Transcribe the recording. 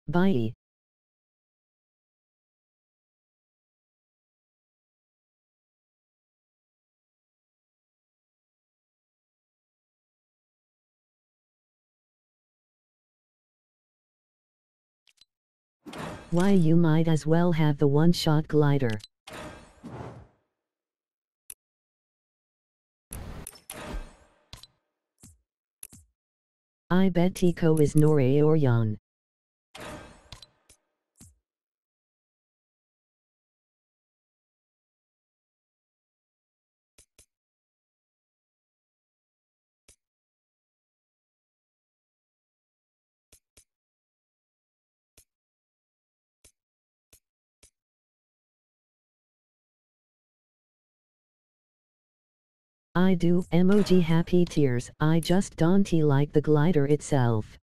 Bye. Why, you might as well have the one-shot glider. I bet Tico is Nore or Yon. I do emoji happy tears. I just don't like the glider itself.